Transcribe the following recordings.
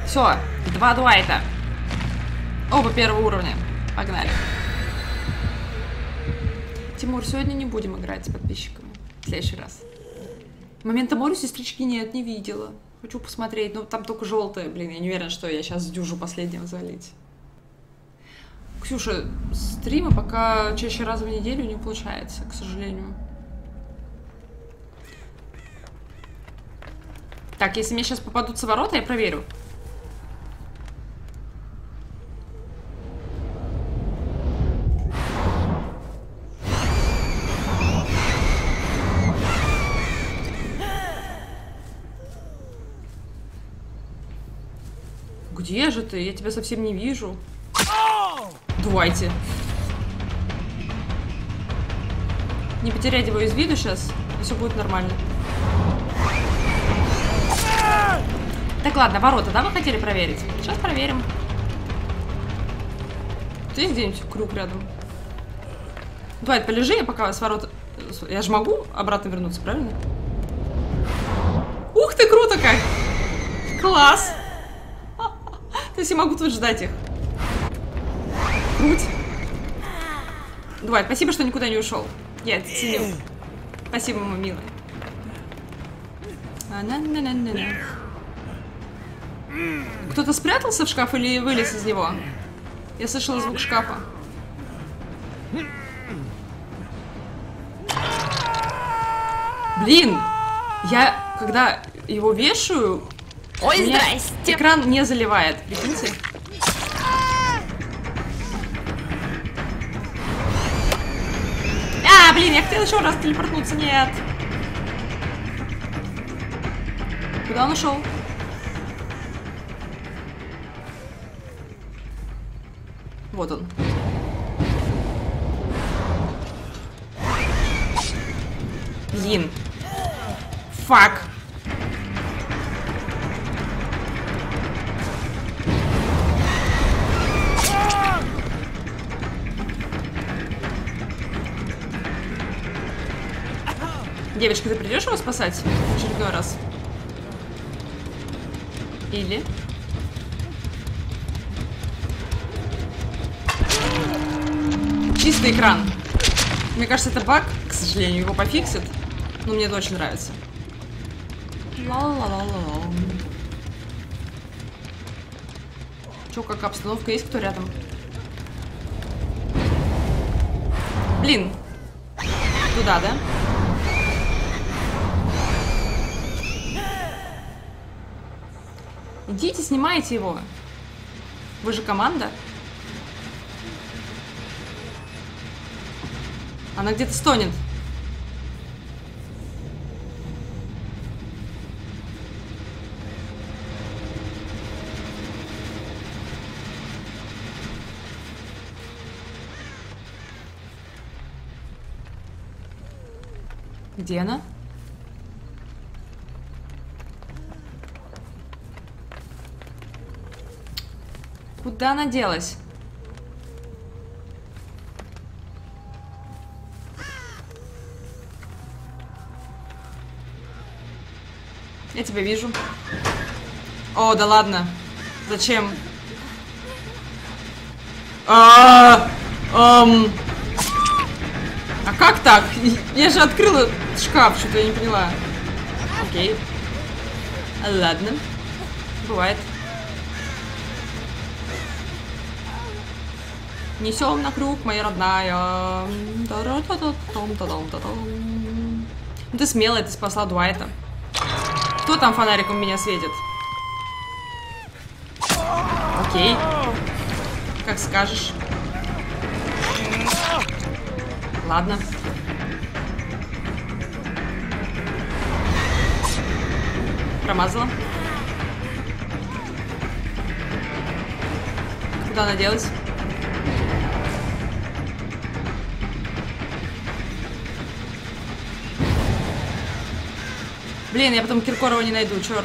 Все, 2 Дуайта. Оба первого уровня. Погнали. Тимур, сегодня не будем играть с подписчиками. В следующий раз. Момента морю сестрички нет, не видела. Хочу посмотреть, но там только желтое. Блин, я не уверена, что я сейчас сдюжу последнего залить. Ксюша, стримы пока чаще раза в неделю не получается, к сожалению. Так, если мне сейчас попадутся ворота, я проверю. Где же ты? Я тебя совсем не вижу. Давайте. Не потерять его из виду сейчас, и все будет нормально. Так, ладно, ворота, да, вы хотели проверить? Сейчас проверим. Ты есть где-нибудь круг рядом? Давай, полежи, я пока с ворот... Я же могу обратно вернуться, правильно? Ух ты, круто как! Класс! То есть я могу тут ждать их. Круть. Давай, спасибо, что никуда не ушел. Я это ценю. Спасибо, мой милый. Кто-то спрятался в шкаф или вылез из него? Я слышала звук шкафа. Блин! Я, когда его вешаю... Ой, здрасте! Экран не заливает, прикиньте. А, блин, я хотела еще раз телепортнуться, нет. Куда он ушел? Вот он. Блин. Фак. Девочка, ты придешь его спасать в очередной раз? Или? Чистый экран. Мне кажется, это баг, к сожалению, его пофиксят. Но мне это очень нравится. Ла-ла-ла-ла-ла. Чё, как обстановка? Есть кто рядом? Блин. Туда, да? Идите, снимайте его. Вы же команда. Она где-то стонет. Где она? Куда она делась? Я тебя вижу. О, да ладно. Зачем? А как так? Я же открыла шкаф, что-то я не поняла. Окей. Ладно. Бывает. Несем на круг, моя родная. Ну ты смелая, ты спасла Дуайта. Кто там фонариком меня светит? Окей. Как скажешь. Ладно. Промазала. Куда она делась? Блин, я потом Киркорова не найду, черт.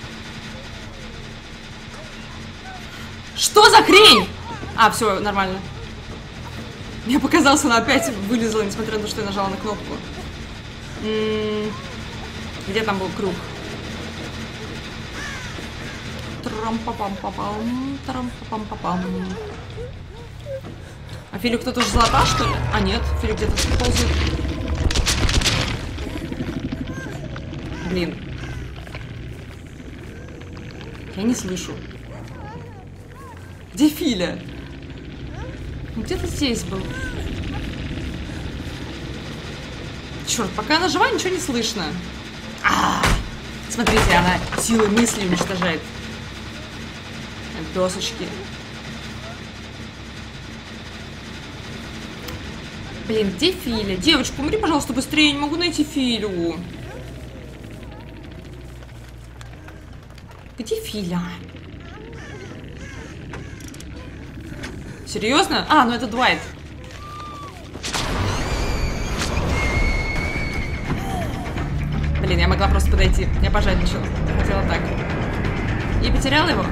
Что за хрень? А, все, нормально. Мне показалось, она опять вылезла, несмотря на то, что я нажала на кнопку. Где там был круг? Трам-па-пам-па-пам, трам-па-пам-па-пам. А Филю кто-то уже золота, что ли? А, нет, Филю где-то ползает. Блин. Я не слышу. Где Филя? Где-то здесь был. Черт, пока она жива, ничего не слышно. Смотрите, она силой мысли уничтожает досочки. Блин, где Филя? Девочка, умри, пожалуйста, быстрее, я не могу найти Филю. Где Филя? Серьезно? А, ну это Дуайт. Блин, я могла просто подойти. Я пожадничала. Хотела так. Я потеряла его?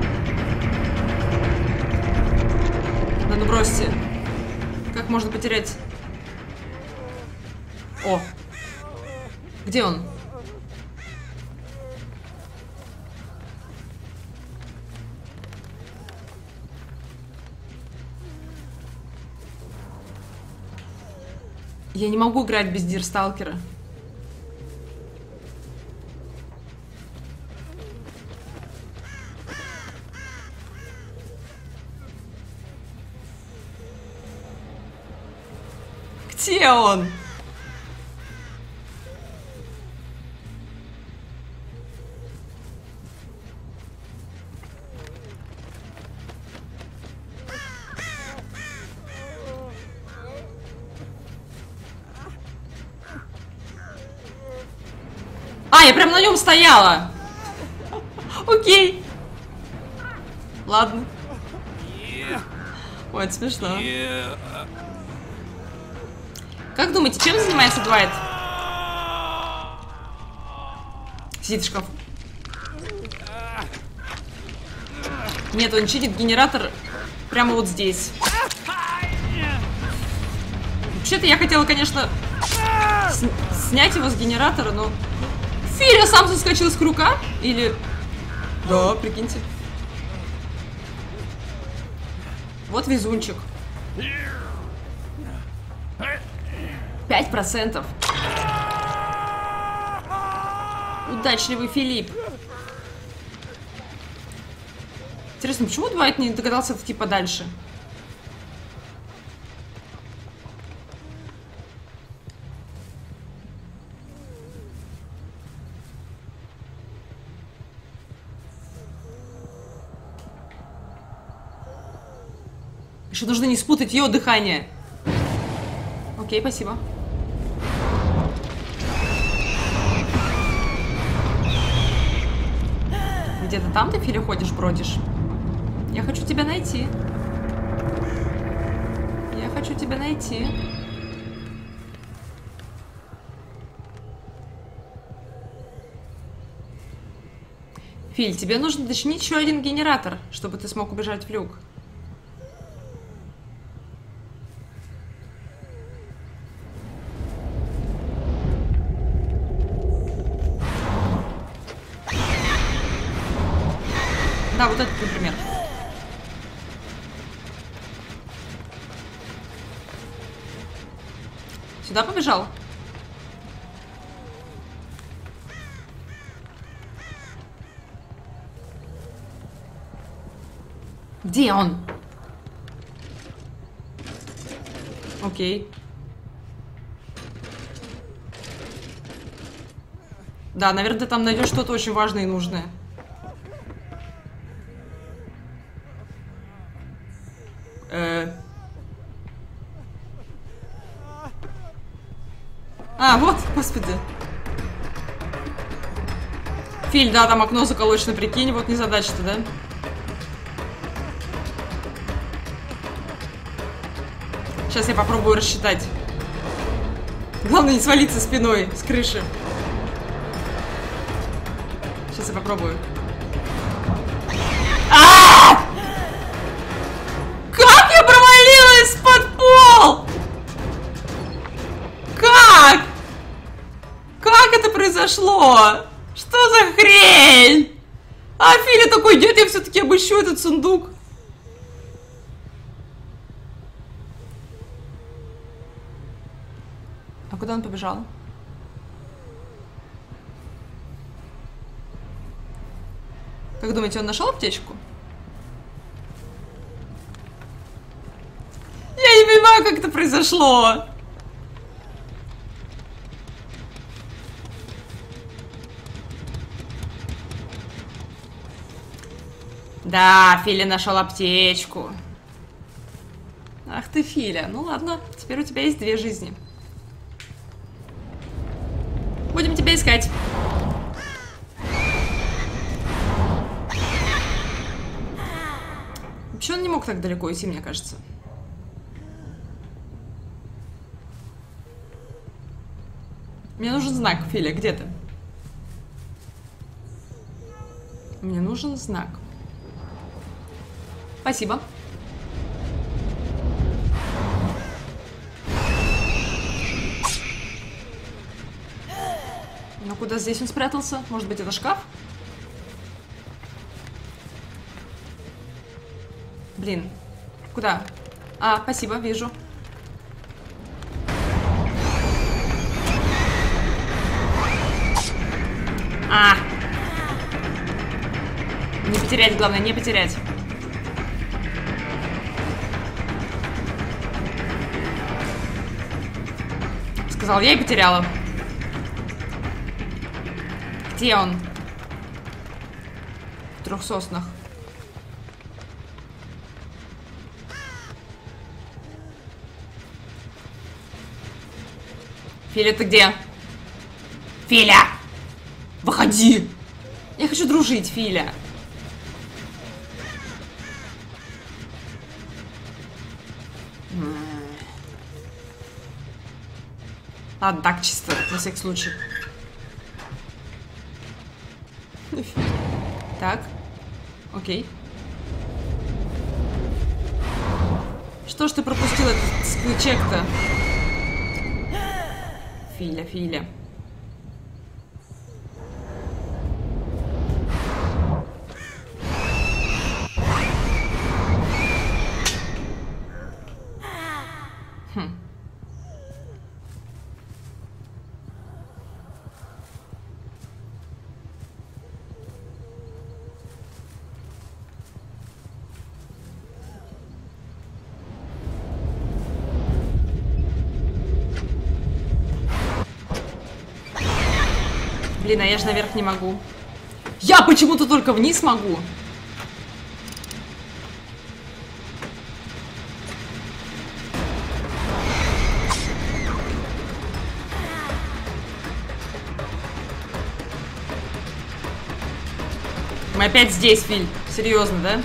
Да ну бросьте. Как можно потерять? О! Где он? Я не могу играть без Дирсталкера. Где он? А, я прям на нем стояла. Окей. Ладно. Ой, это смешно. Как думаете, чем занимается Дуайт? Сидит в шкафу. Нет, он читит генератор прямо вот здесь. Вообще-то я хотела, конечно, снять его с генератора, но... Филя сам соскочил с крюка? Или... Да, прикиньте. Вот везунчик. 5%. Удачливый Филипп. Интересно, почему Дуайт не догадался идти подальше? Еще нужно не спутать ее дыхание. Окей, спасибо. Где-то там ты, Филя, ходишь, бродишь? Я хочу тебя найти. Я хочу тебя найти. Филь, тебе нужно дочинить еще один генератор, чтобы ты смог убежать в люк. Да, вот этот, например. Сюда побежал? Где он? Окей. Да, наверное, ты там найдешь что-то очень важное и нужное. А, вот, господи. Филь, да, там окно заколочено, прикинь, вот незадача-то, да? Сейчас я попробую рассчитать. Главное не свалиться спиной с крыши. Сейчас я попробую. Как я провалилась под пол? Как? Как это произошло? Что за хрень? А Филя такой, нет, я все-таки обыщу этот сундук. А куда он побежал? Как думаете, он нашел аптечку? Я не понимаю, как это произошло. Да, Филя нашел аптечку. Ах ты, Филя. Ну ладно, теперь у тебя есть 2 жизни. Будем тебя искать. Вообще он не мог так далеко идти, мне кажется. Мне нужен знак, Филя, где ты? Мне нужен знак. Спасибо. Ну куда здесь он спрятался? Может быть, это шкаф? Блин. Куда? А, спасибо, вижу. А! Не потерять, главное, не потерять. Сказал, я и потеряла. Где он? В 3 соснах. Филя, ты где? Филя! Выходи! Я хочу дружить, Филя. Ладно, так чисто, на всякий случай. Так. Окей. Что ж ты пропустил этот чек-то? Филя, Филя. Блин, а я же наверх не могу. Я почему-то только вниз могу. Мы опять здесь, Филь. Серьезно, да?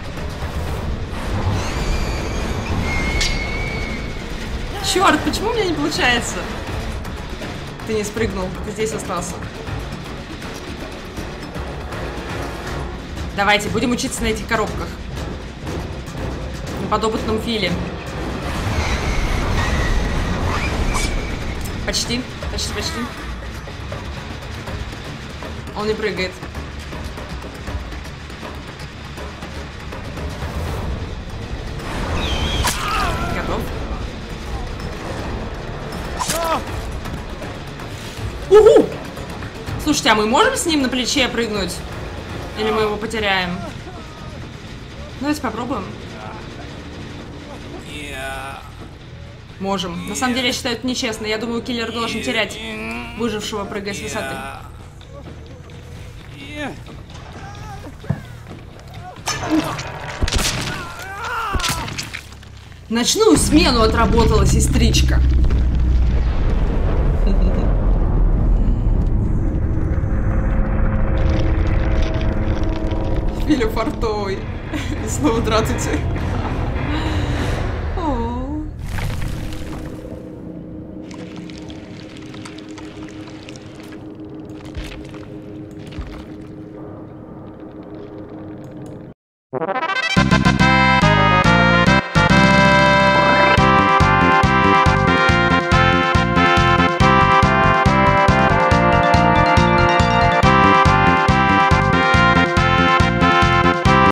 Черт, почему у меня не получается? Ты не спрыгнул, ты здесь остался. Давайте, будем учиться на этих коробках. На подопытном Филе. Почти, почти, почти. Он не прыгает. Готов. Уху! Слушайте, а мы можем с ним на плече прыгнуть? Или мы его потеряем? Давайте попробуем. Можем. На самом деле, я считаю, это нечестно. Я думаю, киллер должен терять выжившего, прыгая с высоты. Ночную смену отработала сестричка. Филя фартовый. И снова здравствуйте. You